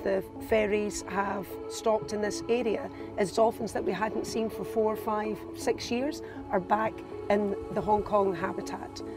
the ferries have stopped in this area is dolphins that we hadn't seen for 4, 5, 6 years are back in the Hong Kong habitat.